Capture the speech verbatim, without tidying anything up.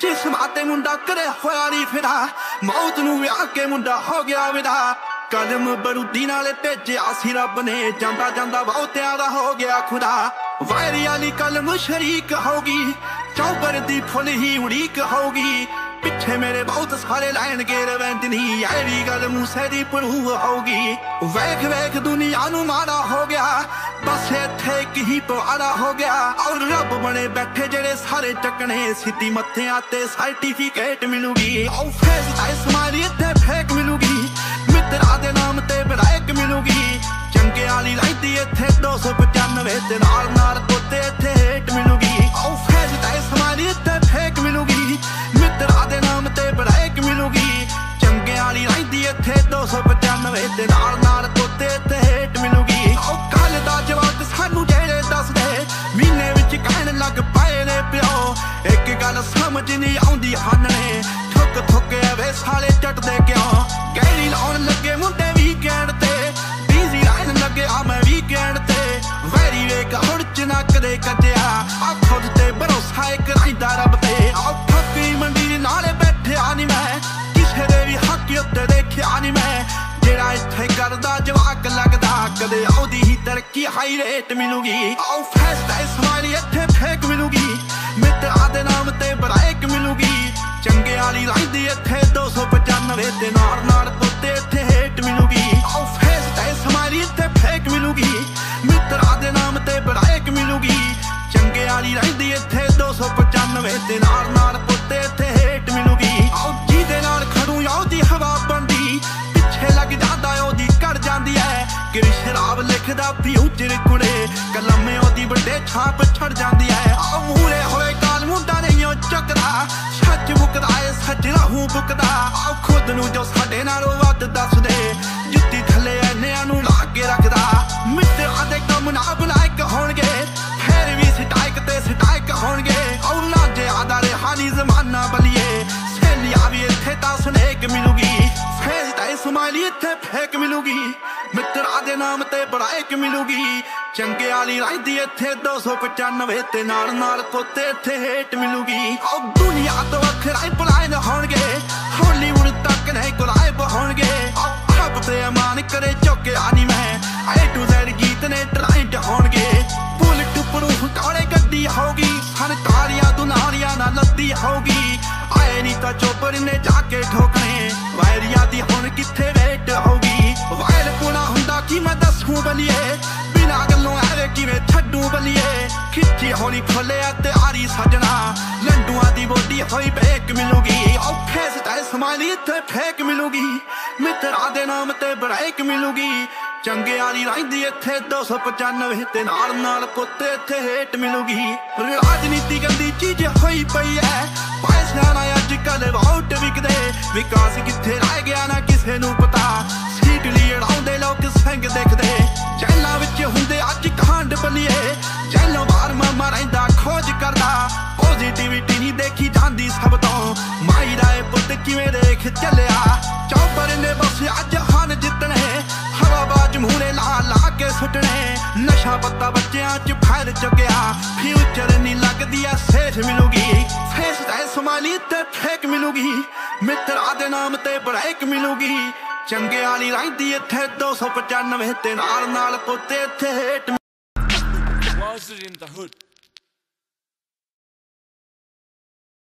जिस माते मुंडा करे होया नी फिरा मौत नू व्याह के मुंडा हो गया विदा कलम बरूदी नाले भेजिया सी रब ने जांदा जांदा बहुतियां दा हो गया खुदा वायरी वाली कलम शरीक होगी चौबर दी फुल ही उड़ीक होगी पिछे मेरे बहुत सारे लाइन गे रवैंदनी ऐरी गल मूसे दी पढ़ू होगी वेख वेख दुनिया नू माड़ा हो गया बस इत्थे एक ही पवाड़ा हो गया और रब बने बैठे जेड़े सारे चकने सीधी मत्थियां ते सर्टिफिकेट मिलूगी औ फेस दा स्माइल इत्थे फेक मिलूगी मित्रा दे नाम ते विधायक मिलूगी चंगे वाली लाइदी इत्थे दो सौ पचानवे ते नाल नाल पोते इत्थे हेट मिलूगी औ फेस दा स्माइल इत्थे फेक मिलूगी मित्रा दे नाम ते विधायक मिलूगी चंगे वाली लाइदी इत्थे दो सौ पचानवे ते नाल नाल पोते इत्थे हेट मिलूगी औ कल दा जवाब सानू जेड़े दस दे महीने विच कहण लग पाए ने प्यो एक गल समझ नहीं आउंदी हानने ठुक ठुके वे साले चटदे क्यों गहरी लाउण लगे मुंडे वीकेंड ते बिजी रहन लगे आ मैं वीकेंड ते वैरी वेक हुण चनक दे कटिया आ खुद ते भरोसा एक रहिंदा रब ते आ फकी मंडी नाले बैठे आनी मैं किसे दे भी हक उत्ते देखिया नी मैं जेड़ा इत्थे करदा जवाक लगदा कदे आउदी ही तरक्की हाई रेट मिलूगी आओ फैसला स्माइल इत्थे फेक मिलूगी मित्रा दे नाम ते विधायक मिलूगी चंगे वाली लाइदी इत्थे दो सौ पचानवे ते नाल नाल पोते इत्थे हेट मिलूगी आओ फैसला स्माइल इत्थे फेक मिलूगी मित्रा दे नाम ते विधायक मिलूगी चंगे वाली लाइदी इत्थे दो सौ पचानवे ते नाल नाल पोते इत्थे हेट मिलूगी आओ जिहदे नाल खड़ू आउदी हवा बनदी पिछे लग जांदा ओदी कर जांदी है कि शराब लिखदा फ्यूचर कुड़े कलमे ओदी बड़े छाप छड़ जांदी है आओ मूरे होए काल मुंडा नहीं ओ चकदा सच मुकदा है सच रहूं बुकदा आओ खुद नू जो साडे नालों वध दस दे जुत्ती थले ऐनियां नू ला के रखदा मित्रा दे कम ना बनाइक होणगे फिर भी सटाइक ते सटाइक होणगे औ लांजे आदा रेहानी जमाना बलिए सहेलियां भी इत्थे तां स्नेक मिलूगी फेस दा स्माइल इत्थे फेक मिलूगी मित्रा दे नाम ते विधायक मिलूगी चंगे वाली लाइदी इत्थे दो सौ पचानवे ते नाल नाल पोते इत्थे हेट मिलूगी औ दुनिया तो वखरा पलायन होणगे हॉलीवुड तक नहीं गुलाब होणगे औ रब ते अमान करे चौके आनी मैं ए टू ज़ेड गीत ने ट्राइंट होणगे बुलेट प्रूफ काले गड्डी होगी सन कालियां दुनालियां ना लद्दी होगी आए नी तां चोपर ने जाके ठोकने वायरिया दी हुण किथे वेट होगी वायर पुणा हुंदा कि मैं दसूं बलिए बिना गल्लों ऐवे किवें छड्डू बलिए खिच्ची होली फुले ते आरी सजना लंडुआं दी बोडी होई बेक मिलूगी औ फेस दा स्माइल इत्थे फेक मिलूगी मित्रा दे नाम ते विधायक मिलूगी चंगे वाली लाइदी इत्थे दो सौ पचानवे ते नाल नाल पोते इत्थे हेट मिलूगी राजनीति गंदी चीज होई पई है पैसा ना अजकल वोट विकदे विकास किथे रह गया ना किसे नू पता सीट लिए अड़ाउंदे लोग संग देखदे जैलां विच हुंदे अज कांड बलिए जैलों बाहर मामा रहिंदा खोज करदा पॉजिटिविटी नहीं देखी जांदी सब तो माई दा पुत किवें देख चलिया चौपर ने बस अज हान जितने हवाबाज मूहरे ला ला के सुटने नशा पत्ता बच्चियां च फैल चुकिया फ्यूचर नहीं लगदी है सेठ मिलूगी फेस दा स्माइल इत्थे फेक मिलूगी मित्रा दे नाम ते विधायक मिलूगी चंगे वाली लाइदी इत्थे दो सौ पचानवे ते नाल नाल पोते इत्थे hate Was it in the hood?